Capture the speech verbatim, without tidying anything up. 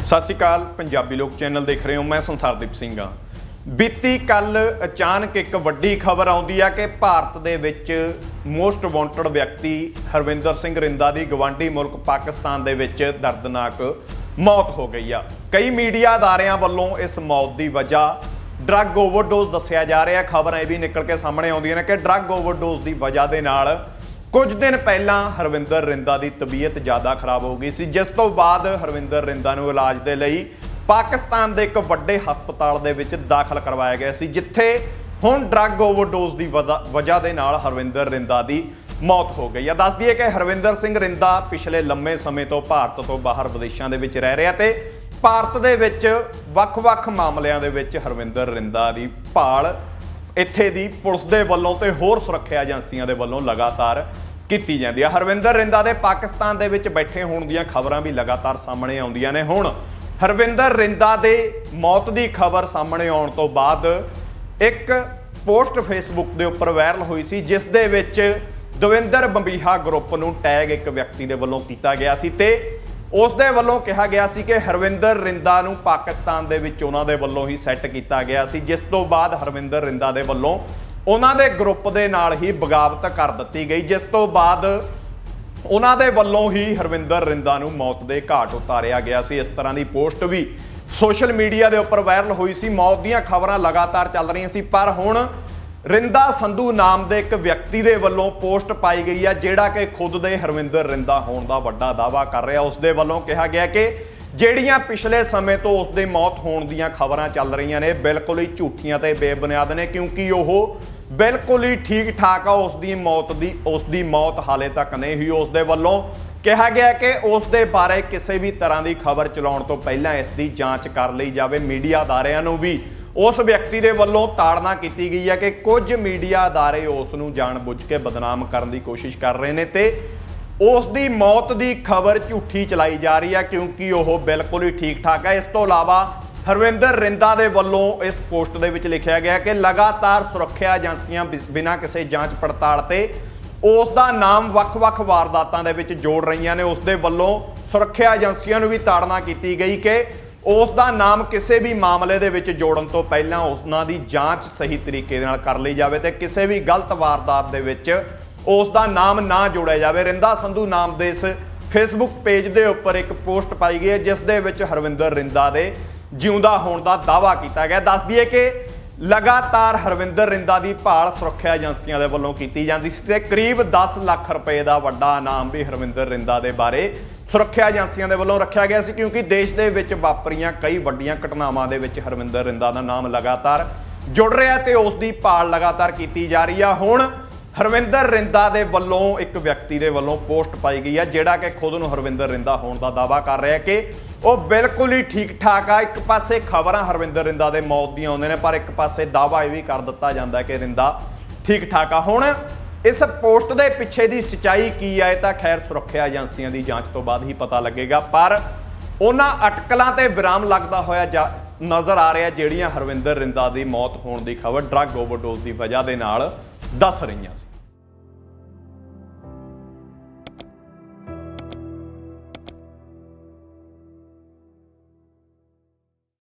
सत श्री अकाल, पंजाबी लोक चैनल देख रहे हो। मैं संसारदीप सिंह हाँ। बीती कल अचानक एक वड्डी खबर आउंदी है कि भारत दे विच मोस्ट वांटेड व्यक्ति हरविंदर सिंह रिंदा दी गवांढी मुल्क पाकिस्तान दे विच दर्दनाक मौत हो गई है। कई मीडिया अदारियां वल्लों इस मौत की वजह ड्रग ओवरडोज दस्सिया जा रहा है। खबरें भी निकल के सामने आउंदियां ने कि ड्रग ओवरडोज की वजह दे नाल कुछ दिन पहला हरविंदर रिंदा की तबीयत ज़्यादा खराब हो गई सी, जिस तो बाद हरविंदर रिंदा नूं इलाज के लिए पाकिस्तान के एक वड्डे हस्पताल दे विच दाखिल करवाया गया सी, जिथे हुण ड्रग ओवरडोज की वजह के नाल हरविंदर रिंदा की मौत हो गई है। दस दिए कि हरविंदर सिंह रिंदा पिछले लंबे समय तो भारत तो बाहर विदेशों के विच रह रहा ते भारत दे विच वख-वख मामलों के विच हरविंदर रिंदा की भाल इत्थे दी पुलिस दे वल्लों ते होर सुरक्षा एजेंसियां दे वल्लों लगातार कीती जांदी है। हरविंदर रिंदा दे पाकिस्तान दे विच बैठे होण दीयां खबरां भी लगातार सामने आउंदियां ने। हुण हरविंदर रिंदा दे मौत की खबर सामने आउण तो बाद एक पोस्ट फेसबुक के उपर वायरल हुई सी, जिस दे विच दविंदर बंबीहा ग्रुप नूं टैग एक व्यक्ति दे वल्लों कीता गया सी ते उस दे वल्लों कहा गया सी कि हरविंदर रिंदा नूं पाकिस्तान दे विच उन्हां दे वल्लों ही सैट किया गया सी, जिस तो बाद हरविंदर रिंदा दे वल्लों उन्हां दे ग्रुप दे नाल ही बगावत कर दित्ती गई, जिस तो बाद उन्हां दे वल्लों ही हरविंदर रिंदा नूं मौत दे घाट उतारिया गया सी। इस तरह की पोस्ट भी सोशल मीडिया के उपर वायरल हुई सी। मौत दीयां खबरां लगातार चल रही सी, पर हुण रिंदा संधू नाम के एक व्यक्ति के वल्लों पोस्ट पाई गई है, जिहड़ा कि खुद दे हरविंदर रिंदा होने का वड्डा दावा कर रहा। उस दे वल्लों कहा गया कि ਜਿਹੜੀਆਂ पिछले समय तो उस दे मौत होने दीयां खबरां चल रही ने बिल्कुल ही झूठियां ते बेबुनियाद ने, क्योंकि वह बिल्कुल ही ठीक ठाक आ। उसकी मौत की उसकी मौत हाले तक नहीं हुई। उस दे वल्लों कहा गया कि उस दे बारे किसी भी तरह की खबर चलाउण तो पहलां इसकी जांच कर ली जाए। मीडिया अदारियां नूं भी उस व्यक्ति के वल्लों ताड़ना की गई है कि कुछ मीडिया अदारे उसनूं जानबुझ के बदनाम करने की कोशिश कर रहे हैं ते उसकी मौत की खबर झूठी चलाई जा रही है, क्योंकि वह बिल्कुल ही ठीक ठाक है। इस तो इलावा हरविंदर रिंदा के वल्लों इस पोस्ट के विच लिखा गया कि लगातार सुरक्षा एजेंसियां बिना किसी जांच पड़ताल ते उसका नाम वख-वख वारदातां दे विच जोड़ रही ने। उस दे वल्लों सुरक्षा एजेंसियां नूं भी ताड़ना की गई कि उसका नाम किसी भी मामले दे विच जोड़न तो पहलां उन्हां दी जांच सही तरीके नाल कर ली जाए ते किसी भी गलत वारदात दे विच उसका नाम ना जोड़िया जाए। रिंदा संधू नाम के इस फेसबुक पेज के उपर एक पोस्ट पाई गई है, जिस दे विच हरविंदर रिंदा दे जिउंदा होने का दावा किया गया। दस दिए कि लगातार हरविंदर रिंदा की भाल सुरक्षा एजेंसियां दे वल्लों की जाती सी ते करीब दस लाख रुपए का वड्डा इनाम भी हरविंदर रिंदा के बारे सुरक्षा एजेंसियां दे वल्लों रखा गया सी, क्योंकि देश के विच वापरियां कई वड्डियां घटनावां दे विच हरविंदर रिंदा का नाम लगातार जुड़ रहा है तो उसकी भाल लगातार की जा रही है। हुण हरविंदर रिंदा के वल्लों एक व्यक्ति के वल्लों पोस्ट पाई गई है, जिहड़ा कि खुद नूं हरविंदर रिंदा होने का दावा कर रहा है कि वह बिल्कुल ही ठीक ठाक आ। एक पासे खबरां हरविंदर रिंदा के मौत दी आउंदे ने, पर एक पासे दावा यह भी कर दिता जाता है कि रिंदा ठीक ठाक आ। हुण इस पोस्ट के पिछे की सच्चाई की है तो खैर सुरक्षा एजेंसियां की जांच तो बाद ही पता लगेगा, पर उन्हां अटकलों ते विराम लगता होया जा नज़र आ रहा जिहड़ियां हरविंदर रिंदा की मौत होने की खबर ड्रग ओवरडोज की वजह के नाल दस रही सी।